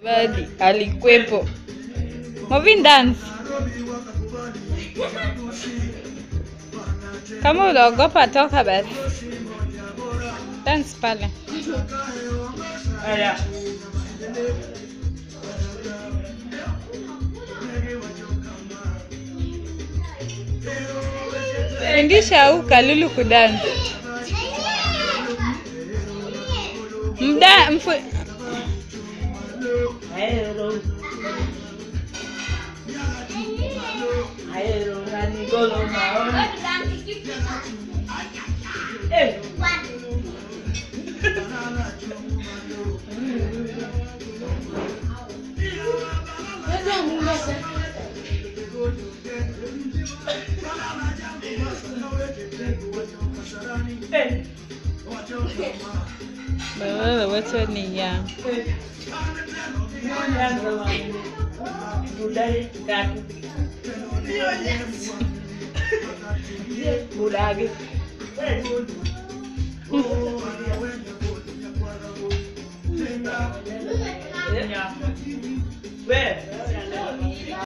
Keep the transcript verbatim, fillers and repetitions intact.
Wadi alikwepo. Moving dance. Kama unaogopa toka basi. Dance pale. Aya. Fundisha au Kalulu kudance. Mda mfu Aero. Aero ngani golo maona. Eh. Wewe wacha ni ya. Budaya kaki. Budaya. Where?